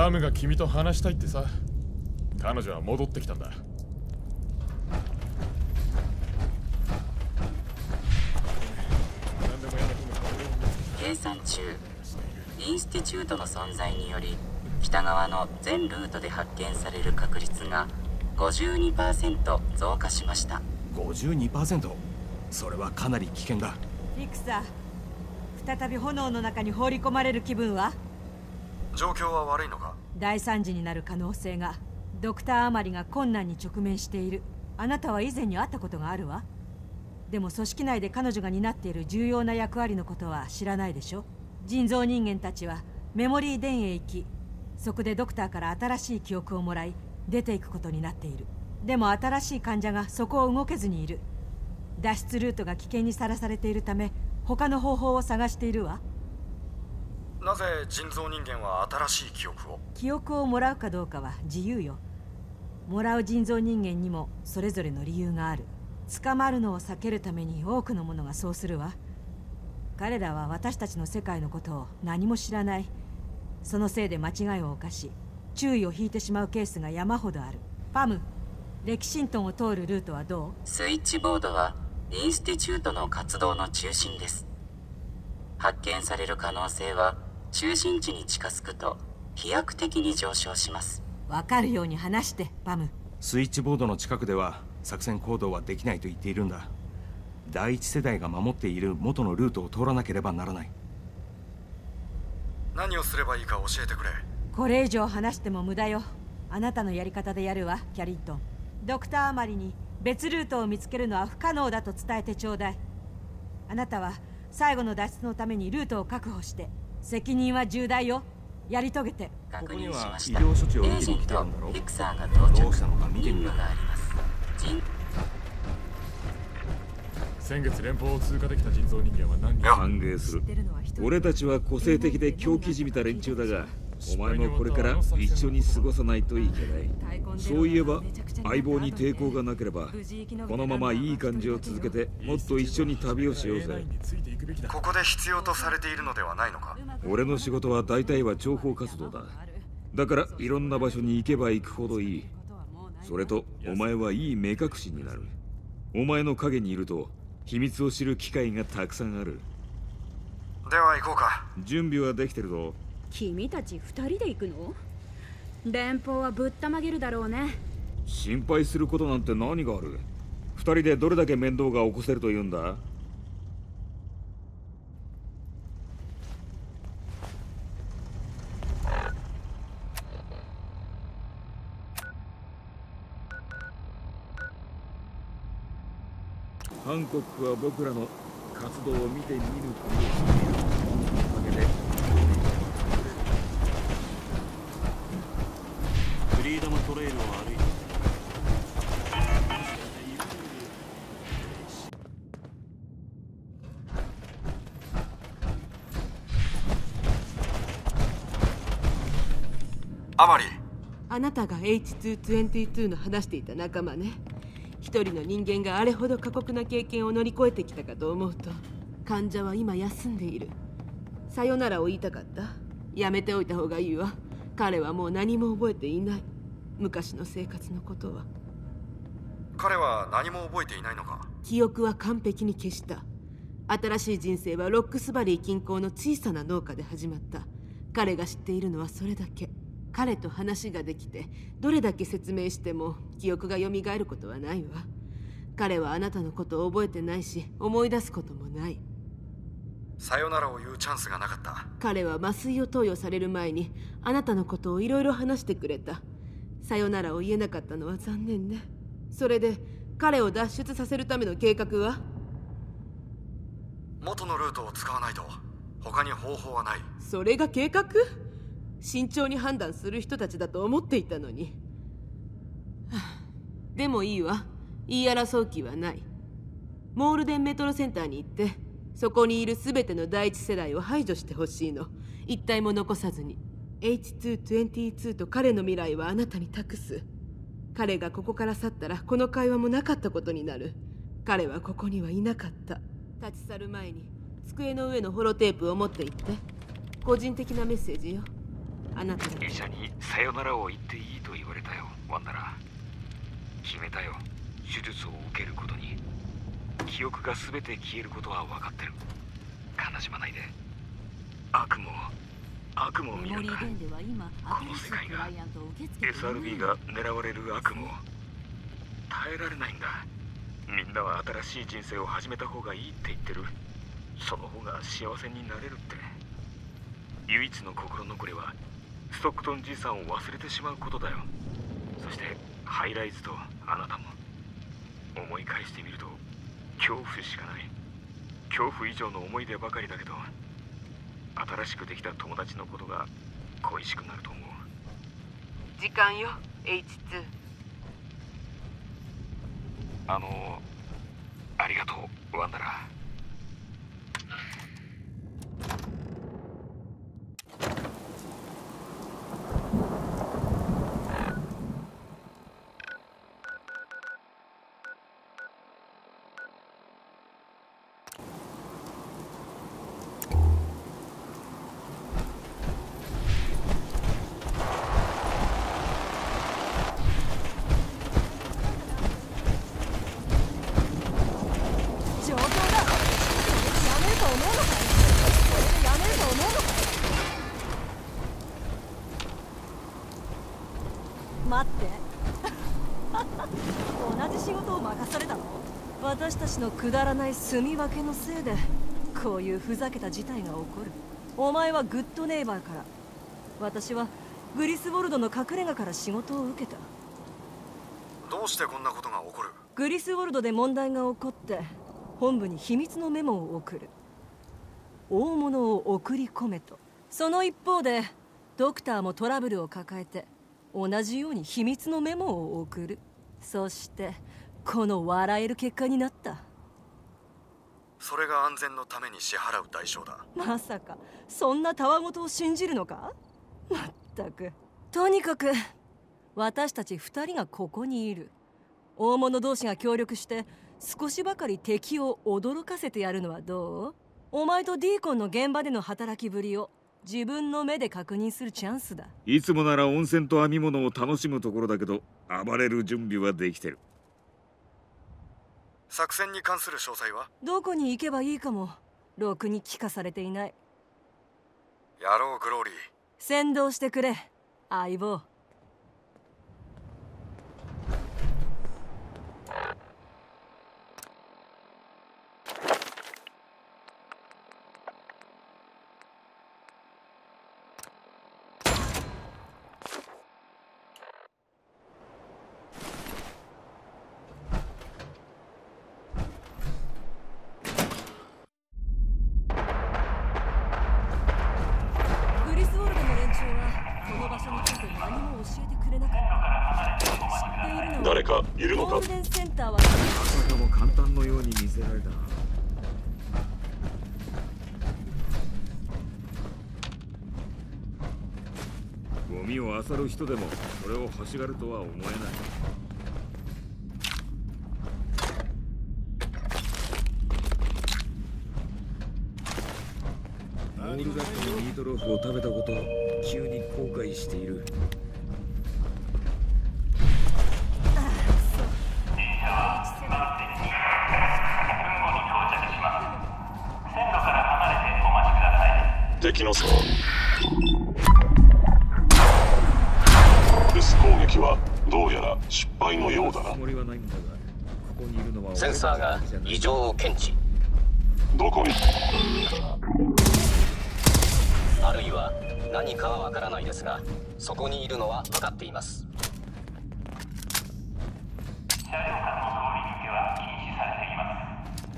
パムが君と話したいってさ。彼女は戻ってきたんだ。 計算中、インスティチュートの存在により北側の全ルートで発見される確率が 52% 増加しました。 52%？ それはかなり危険だ。 フィクサー、再び炎の中に放り込まれる気分は？ 状況は悪いのか？ 大惨事になる可能性が。ドクターアマリが困難に直面している。あなたは以前に会ったことがあるわ。でも組織内で彼女が担っている重要な役割のことは知らないでしょ。人造人間たちはメモリー殿へ行き、そこでドクターから新しい記憶をもらい出ていくことになっている。でも新しい患者がそこを動けずにいる。脱出ルートが危険にさらされているため他の方法を探しているわ。 なぜ人造人間は新しい記憶をもらうかどうかは自由よ。もらう人造人間にもそれぞれの理由がある。捕まるのを避けるために多くの者がそうするわ。彼らは私たちの世界のことを何も知らない。そのせいで間違いを犯し注意を引いてしまうケースが山ほどある。パム、レキシントンを通るルートはどう？ スイッチボードはインスティチュートの活動の中心です。発見される可能性は中心地に近づくと飛躍的に上昇します。 わかるように話して、パム。 スイッチボードの近くでは作戦行動はできないと言っているんだ。第一世代が守っている元のルートを通らなければならない。 何をすればいいか教えてくれ。 これ以上話しても無駄よ。あなたのやり方でやるわ、キャリントン。ドクターアマリに別ルートを見つけるのは不可能だと伝えてちょうだい。あなたは最後の脱出のためにルートを確保して、責任は重大よ。やり遂げて。 確認しまし医た。 療処置を受エージェントけに来てるんだろフィクサーが到着。 どうしたのか見てみよう。 任務があります。 先月連邦を通過できた人造人間は何人？ 歓迎する。俺たちは個性的で狂気じみた連中だが、お前もこれから一緒に過ごさないといけない。そういえば相棒に抵抗がなければこのままいい感じを続けてもっと一緒に旅をしようぜ。 ここで必要とされているのではないのか？ 俺の仕事は大体は諜報活動だ。だからいろんな場所に行けば行くほどいい。それとお前はいい目隠しになる。お前の影にいると秘密を知る機会がたくさんある。 では行こうか。 準備はできてるぞ。 君たち2人で行くの？連邦はぶったまげるだろうね。 心配することなんて何がある。2人でどれだけ面倒が起こせるというんだ。ハンコックは僕らの活動を見て見ぬふりをしているおかげでフリーダムトレイルを歩いてアマリ。 あなたが H222 の話していた仲間ね。一人の人間があれほど過酷な経験を乗り越えてきたかと思うと、患者は今休んでいる。さよならを言いたかった。やめておいた方がいいわ。彼はもう何も覚えていない。昔の生活のことは。 彼は何も覚えていないのか？ 記憶は完璧に消した。新しい人生はロックスバリー近郊の小さな農家で始まった。彼が知っているのはそれだけ。彼と話ができて、どれだけ説明しても記憶が蘇ることはないわ。彼はあなたのことを覚えてないし、思い出すこともない。 さよならを言うチャンスがなかった。 彼は麻酔を投与される前にあなたのことをいろいろ話してくれた。さよならを言えなかったのは残念ね。それで彼を脱出させるための計画は？ 元のルートを使わないと他に方法はない。 それが計画？慎重に判断する人たちだと思っていたのに。でもいいわ。言い争う気はない。モールデンメトロセンターに行って、そこにいる全ての第一世代を排除してほしいの。一体も残さずに。H222 と彼の未来はあなたに託す。彼がここから去ったらこの会話もなかったことになる。彼はここにはいなかった。立ち去る前に机の上のホロテープを持って行って。個人的なメッセージよ。 あなた医者にさよならを言っていいと言われたよ、ワンダラ。決めたよ、手術を受けることに。記憶が全て消えることは分かってる。悲しまないで。悪夢を見るんだ。この世界が SRB が狙われる悪夢を耐えられないんだ。みんなは新しい人生を始めた方がいいって言ってる。その方が幸せになれるって。唯一の心残りはストックトンじいさんを忘れてしまうことだよ。そしてハイライズとあなたも。思い返してみると恐怖しかない。恐怖以上の思い出ばかりだけど、新しくできた友達のことが恋しくなると思う。 時間よ H2。 ありがとうワンダラ。 待って同じ仕事を任されたの？私たちのくだらない住み分けのせいでこういうふざけた事態が起こる。お前はグッドネイバーから、私はグリスボルドの隠れ家から仕事を受けた。 どうしてこんなことが起こる？ グリスボルドで問題が起こって本部に秘密のメモを送る。大物を送り込めと。その一方でドクターもトラブルを抱えて同じように秘密のメモを送る。そしてこの笑える結果になった。 それが安全のために支払う代償だ。 まさかそんなたわごとを信じるのか？まったく。とにかく私たち2人がここにいる。大物同士が協力して少しばかり敵を驚かせてやるのはどう？お前とディーコンの現場での働きぶりを自分の目で確認するチャンスだ。 いつもなら温泉と編み物を楽しむところだけど、暴れる準備はできてる。 作戦に関する詳細は？ どこに行けばいいかもろくに聞かされていない。 やろうグローリー。 先導してくれ相棒。 誰かいるのか？ ゴールデンセンターはまさかも簡単のように見せられたな。ゴミを漁る人でもそれを欲しがるとは思えない。モールガットのミートローフを食べたことを急に後悔している。 敵の留守攻撃はどうやら失敗のようだな。 センサーが異常を検知。 どこに？ あるいは何かはわからないですが、そこにいるのは分かっています。 車両間の通り抜けは禁止されています。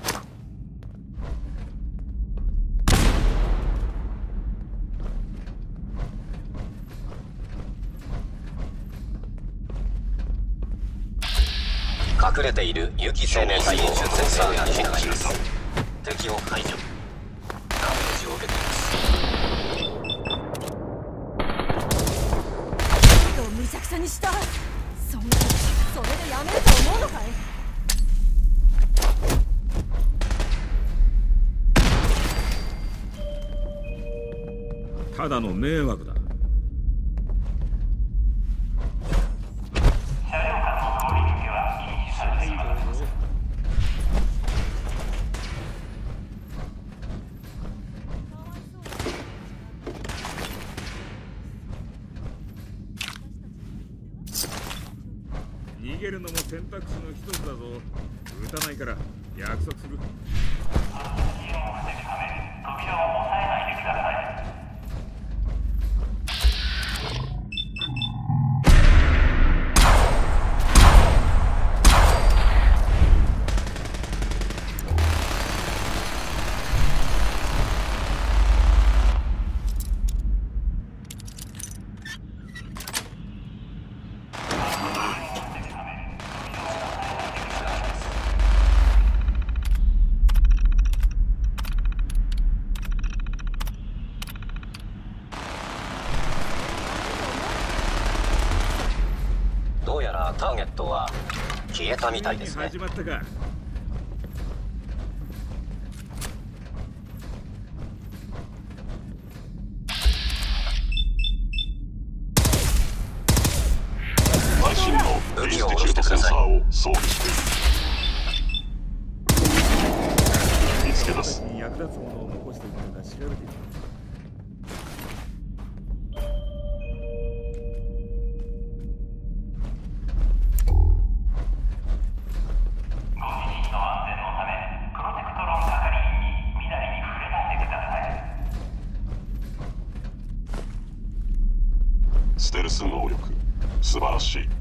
隠れている有機生命体のセンサーが検知。敵を排除。ダメージを受けています。 むちゃくちゃにした。それでやめると思うのかい？ ただの迷惑だ。 げるのも選択肢の一つだぞ。撃たないから約束する。 どうやらターゲットは消えたみたいですね。 始まったか。 最新のインスティチュートセンサーを装備している。見つけ出す。 役立つものを残しているのか調べている。 ステルス能力素晴らしい。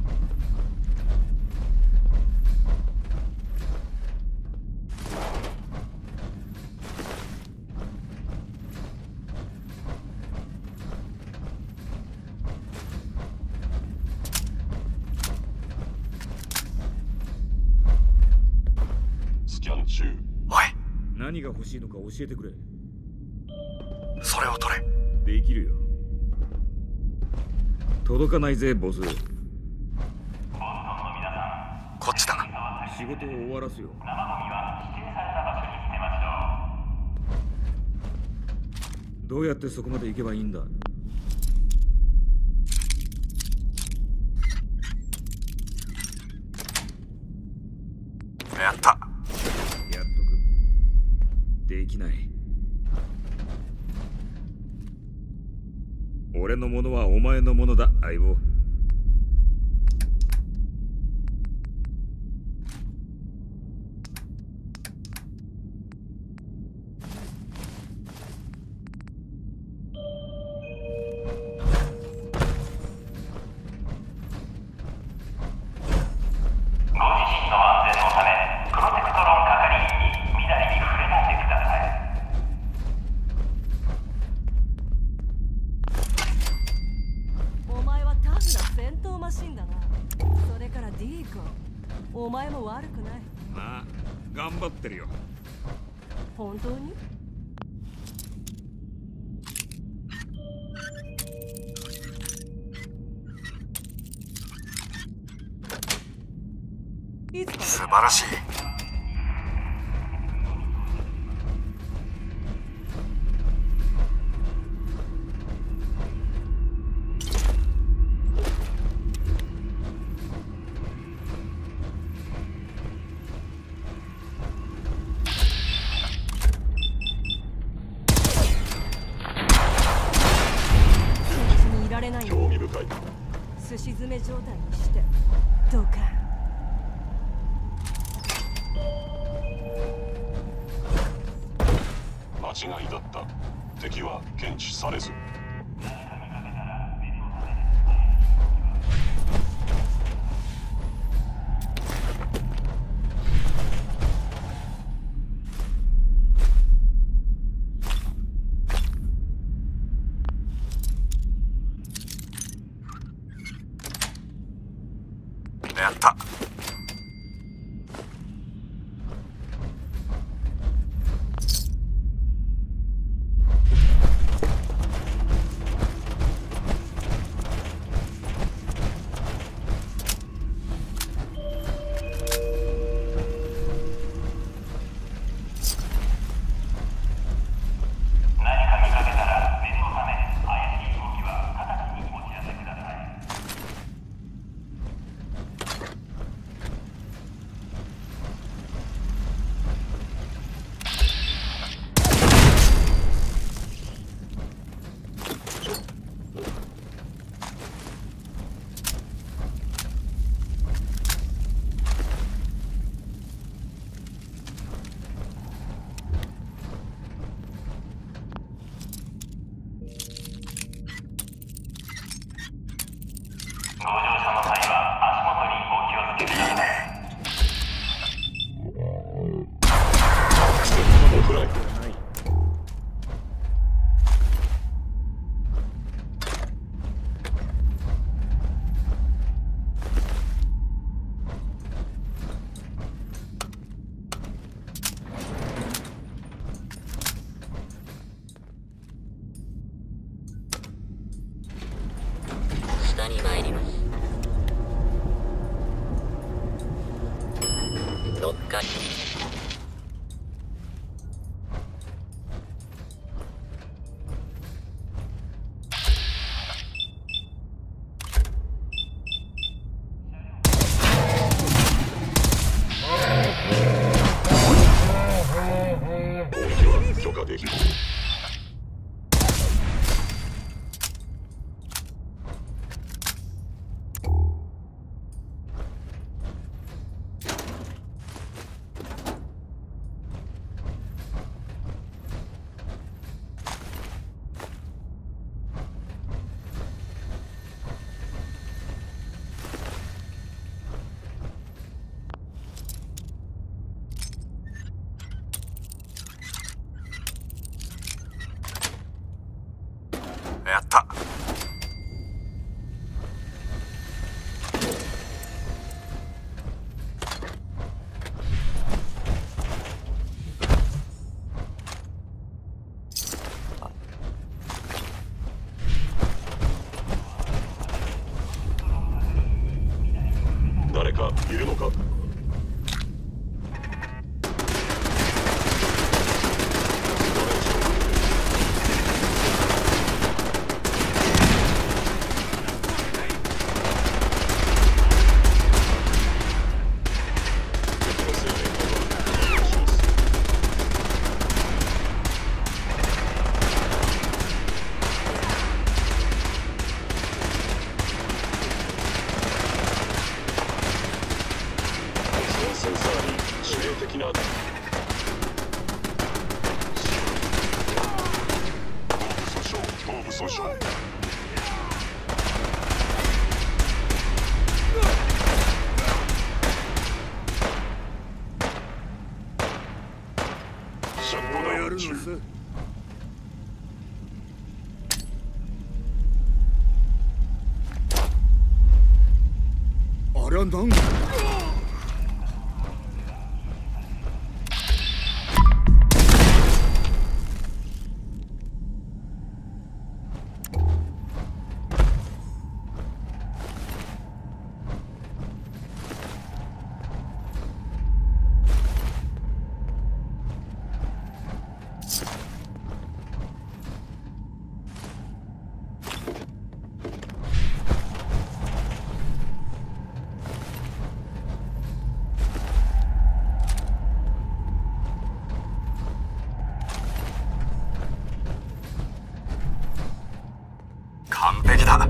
スキャン中。 おい、 何が欲しいのか教えてくれ。 それを取れ。 できるよ。届かないぜボス。 こっちだ。 仕事を終わらすよ。どうやってそこまで行けばいいんだ。 やった。 やっとく。できない。俺のものはお前のものだ、相棒。 お前も悪くない。 まあ頑張ってるよ。 本当に？ 素晴らしい。 興味深い。 すし詰め状態にしてどうか。 間違いだった。敵は検知されず。 やった。 許可できる。 やった。 誰かいるのか？センサーに致命的な頭部損傷。シャットダウン中。 あれは何だ？ 完璧だ。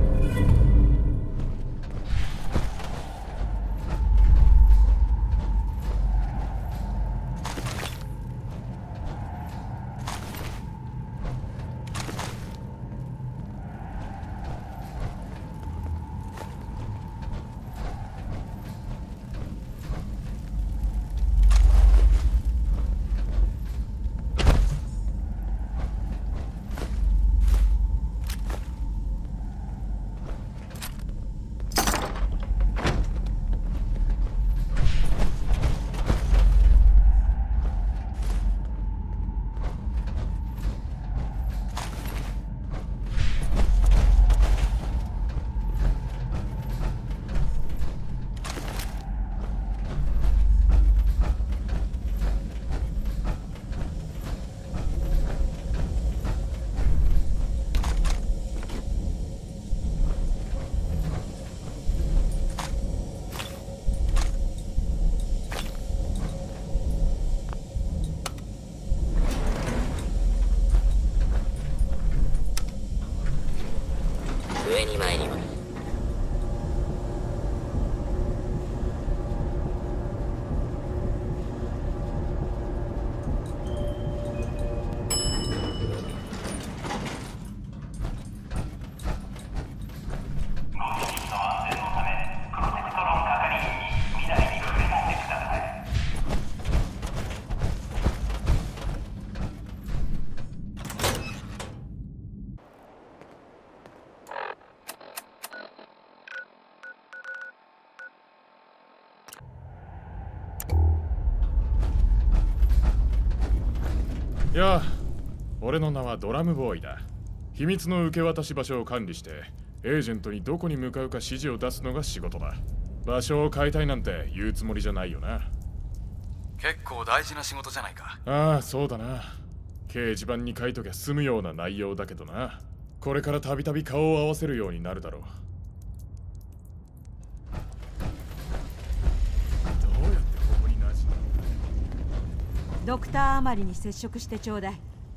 上に参ります。 いや、俺の名はドラムボーイだ。秘密の受け渡し場所を管理してエージェントにどこに向かうか指示を出すのが仕事だ。場所を変えたいなんて言うつもりじゃないよな。 結構大事な仕事じゃないか。 ああ、そうだな。掲示板に書いときゃ済むような内容だけどな。これからたびたび顔を合わせるようになるだろう。どうやってここに馴染んだ？ ドクターアマリに接触してちょうだい。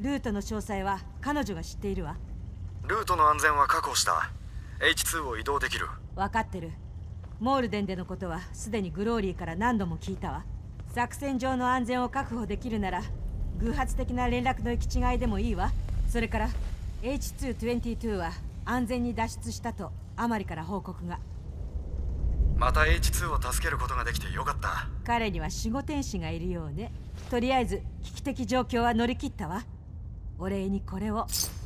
ルートの詳細は彼女が知っているわ。 ルートの安全は確保した。 H2 を移動できる。 分かってる。モールデンでのことはすでにグローリーから何度も聞いたわ。作戦上の安全を確保できるなら偶発的な連絡の行き違いでもいいわ。それから H222 は安全に脱出したとアマリから報告が。 また H2 を助けることができてよかった。 彼には守護天使がいるようね。とりあえず危機的状況は乗り切ったわ。お礼にこれを。